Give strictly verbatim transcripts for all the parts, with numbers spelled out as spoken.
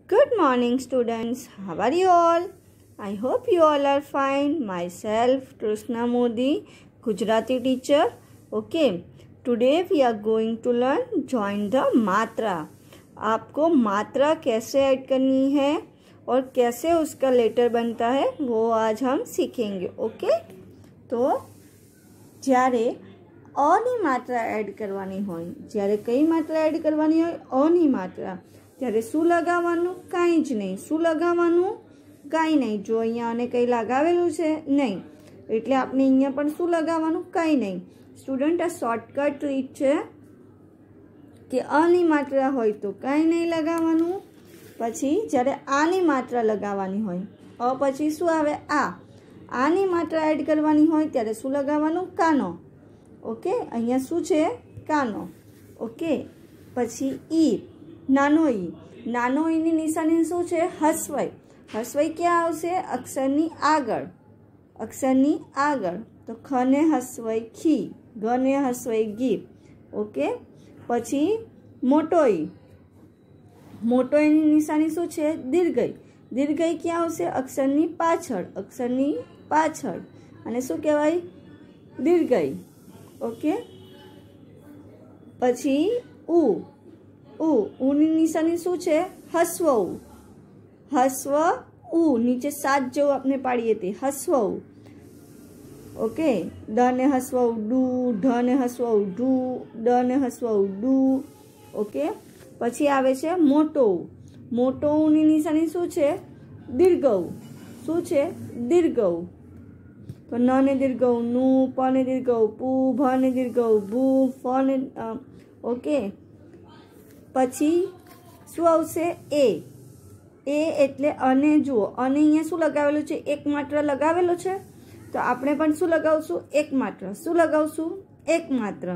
Good morning, students. How are you all? I hope you all are fine. Myself, Trishna Modi, Gujarati teacher. Okay. Today we are going to learn join the मात्रा. आपको मात्रा कैसे add करनी है और कैसे उसका letter बनता है वो आज हम सीखेंगे. ओके. तो જ્યારે અની માત્રા એડ કરવાની હોય, જ્યારે કઈ માત્રા એડ કરવાની હોય, અની માત્રા, ત્યારે શું લગાવવાનું? કાંઈ જ નહીં. શું લગાવવાનું? કાંઈ નહીં. જો અહીંયા અને કંઈ લગાવેલું છે નહીં, એટલે આપણે અહીંયા પણ શું લગાવવાનું? કાંઈ નહીં. સ્ટુડન્ટ, આ શોર્ટકટ રીત છે કે અની માત્રા હોય તો કાંઈ નહીં લગાવવાનું. પછી જ્યારે આની માત્રા લગાવવાની હોય, અ પછી શું આવે? આ. આની માત્રા એડ કરવાની હોય ત્યારે શું લગાવવાનું? કાનો. ઓકે. અહીંયા શું છે? કાનો. ઓકે. પછી ઈ, નાનો ઈ. નાનો ઈની નિશાની શું છે? હસવાઈ. હસવાઈ ક્યાં આવશે? અક્ષરની આગળ. અક્ષરની આગળ. તો ખને હસવાઈ ખી, ગને હસવાઈ ગી. ઓકે. પછી મોટો ઈ. મોટો ઈની નિશાની શું છે? દીર્ઘઈ. દીર્ઘઈ ક્યાં આવશે? અક્ષરની પાછળ. અક્ષરની પાછળ. અને શું કહેવાય? દીર્ઘઈ. ઓકે. પછી ઉ. ઉ. ઉની નિશાની શું છે? હસ્વ ઉ. હસ્વ ઉ. નીચે સાત જેવું આપણે પાડીએ તે હસ્વ ઉ. ઓકે. ડ ને હસ્વ ઉ ડુ, ઢ ને હસ્વ ઉ ઢુ, ડ ને હસ્વ ઉ ડુ. ઓકે. પછી આવે છે મોટો ઉ. મોટો ઉની નિશાની શું છે? દીર્ઘ ઉ. શું છે? દીર્ઘ ઉ. તો ન ને દીર્ઘ ઉ નું, પ ને દીર્ઘ ઉ પુ, ભ ને દીર્ઘ ઉ ભૂ, ફ ને. ઓકે. પછી શું આવશે? એ. એ એટલે અને જુઓ, અને અહીંયા શું લગાવેલું છે? એક માત્ર લગાવેલો છે. તો આપણે પણ શું લગાવશું? એક માત્ર. શું લગાવશું? એક માત્ર.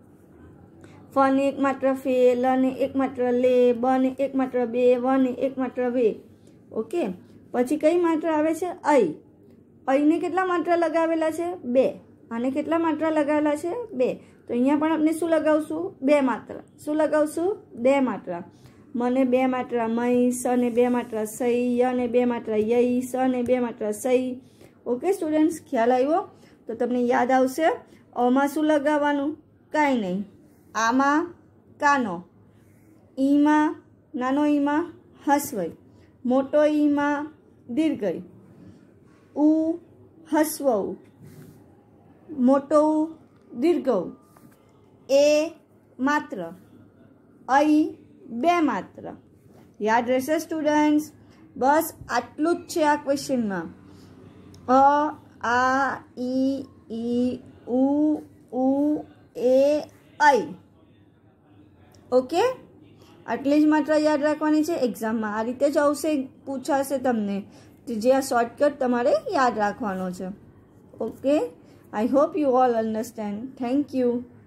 ફ ને એક માત્ર ફે, લ ને એક માત્ર લે, બ ને એક માત્ર બે, વ ને એક માત્ર વે. ઓકે. પછી કઈ માત્ર આવે છે? અઈ. અઈને કેટલા માત્ર લગાવેલા છે? બે. આને કેટલા માત્ર લગાવેલા છે? બે. તો અહીંયા પણ આપણે શું લગાવશું? બે માત્ર. શું લગાવશું? બે માત્ર. મને બે માત્ર મય, સ ને બે માત્ર સઈ, ય ને બે માત્ર યઈ, સ ને બે માત્ર સઈ. ઓકે સ્ટુડન્ટ્સ, ખ્યાલ આવ્યો? તો તમને યાદ આવશે. અમાં શું લગાવવાનું? કાંઈ નહીં. આમાં કાનો. ઈમાં, નાનો ઈમાં હસવઈ. મોટો ઈમાં દીર્ઘઈ. ઉ હસ્વ ઉ. મોટો ઉ દીર્ઘ ઉ. એ માત્ર. અઈ બે માત્ર. યાદ રહેશે સ્ટુડન્ટ્સ? બસ આટલું જ છે આ ક્વેશ્ચનમાં. અ, આ, ઈ, ઈ, ઉ, ઉ, એ, અઈ. ઓકે. આટલી જ માત્ર યાદ રાખવાની છે. એક્ઝામમાં આ રીતે જ આવશે, પૂછાશે તમને, જે આ શોર્ટકટ તમારે યાદ રાખવાનો છે. Okay. I hope you all understand. Thank you.